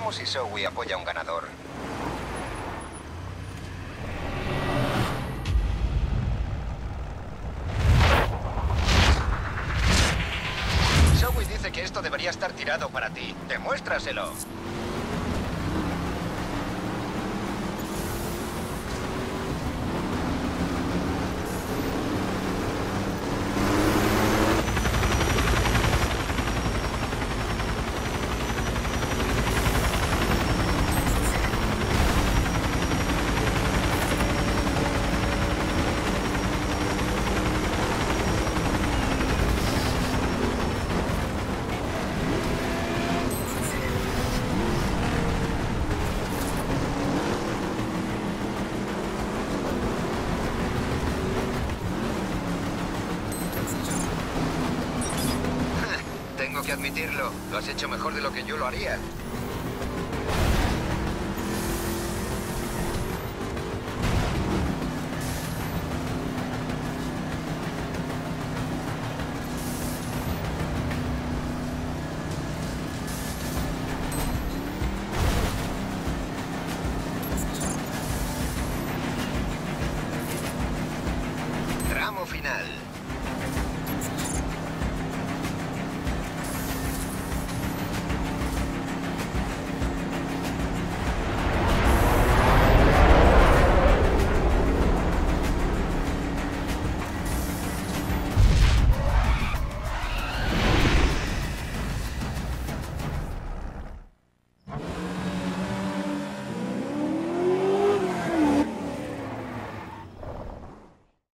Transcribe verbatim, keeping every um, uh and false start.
Veamos si Zoe apoya a un ganador. Zoe dice que esto debería estar tirado para ti. Demuéstraselo. Tengo que admitirlo, lo has hecho mejor de lo que yo lo haría.